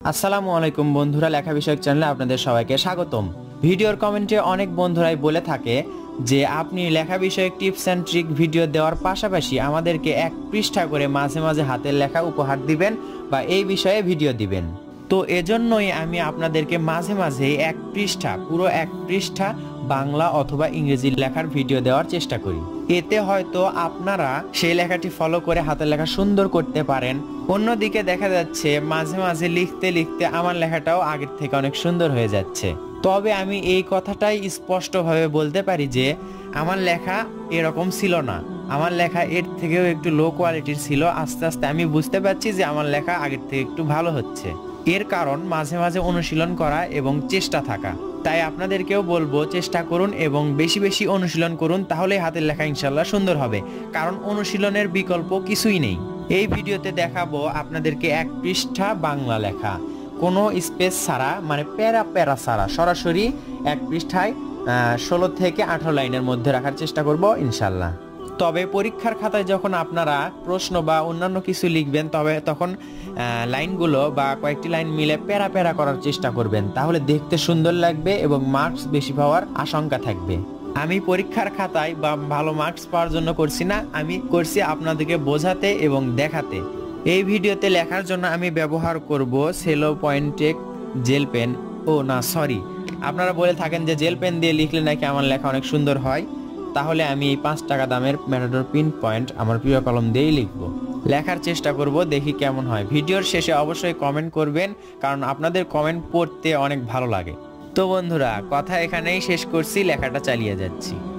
আসসালামু আলাইকুম বন্ধুরা, লেখা বিষয়ক চ্যানেলে আপনাদের সবাইকে স্বাগতম। ভিডিওর কমেন্টে অনেক বন্ধুরাই বলে থাকে যে আপনি লেখা বিষয়ক টিপস অ্যান্ড ট্রিক ভিডিও দেওয়ার পাশাপাশি আমাদেরকে এক পৃষ্ঠা করে মাঝে মাঝে হাতের লেখা উপহার দিবেন বা এই বিষয়ে ভিডিও দিবেন। তো এজন্যই আমি আপনাদেরকে মাঝে মাঝে পুরো এক পৃষ্ঠা বাংলা অথবা ইংরেজি লেখার ভিডিও দেওয়ার চেষ্টা করি। এতে হয়তো আপনারা সেই লেখাটি ফলো করে হাতের লেখা সুন্দর করতে পারেন। অন্যদিকে দেখা যাচ্ছে মাঝে মাঝে লিখতে লিখতে আমার লেখাটাও আগের থেকে অনেক সুন্দর হয়ে যাচ্ছে। তবে আমি এই কথাটাই স্পষ্টভাবে বলতে পারি যে আমার লেখা এরকম ছিল না, আমার লেখা এর থেকেও একটু লো কোয়ালিটির ছিল। আস্তে আস্তে আমি বুঝতে পারছি যে আমার লেখা আগের থেকে একটু ভালো হচ্ছে। এর কারণ মাঝে মাঝে অনুশীলন করা এবং চেষ্টা থাকা। তাই আপনাদেরকেও বলবো চেষ্টা করুন এবং বেশি বেশি অনুশীলন করুন, তাহলে হাতের লেখা ইনশাল্লাহ সুন্দর হবে। কারণ অনুশীলনের বিকল্প কিছুই নেই। এই ভিডিওতে দেখাবো আপনাদেরকে এক পৃষ্ঠা বাংলা লেখা, কোনো স্পেস ছাড়া, মানে প্যারা প্যারা ছাড়া, সরাসরি এক পৃষ্ঠায় 16 থেকে 18 লাইনের মধ্যে রাখার চেষ্টা করব ইনশাল্লাহ। তবে পরীক্ষার খাতায় যখন আপনারা প্রশ্ন বা অন্যান্য কিছু লিখবেন তখন লাইনগুলো বা কয়েকটি লাইন মিলে প্যারা প্যারা করার চেষ্টা করবেন, তাহলে দেখতে সুন্দর লাগবে এবং মার্কস বেশি পাওয়ার আশঙ্কা থাকবে। আমি পরীক্ষার খাতায় বা ভালো মার্কস পাওয়ার জন্য করছি না, আমি করছি আপনাদেরকে বোঝাতে এবং দেখাতে। এই ভিডিওতে লেখার জন্য আমি ব্যবহার করব সেলো পয়েন্টেক জেল পেন। আপনারা বলে থাকেন যে জেল পেন দিয়ে লিখলে নাকি আমার লেখা অনেক সুন্দর হয়, তাহলে আমি এই 5 টাকা দামের ম্যাটাডোর পিন পয়েন্ট আমার প্রিয় কলম দিয়েই লিখব। লেখার চেষ্টা করব, দেখি কেমন হয়। ভিডিওর শেষে অবশ্যই কমেন্ট করবেন, কারণ আপনাদের কমেন্ট পড়তে অনেক ভালো লাগে। তো বন্ধুরা, কথা এখানেই শেষ করছি, লেখাটা চালিয়ে যাচ্ছি।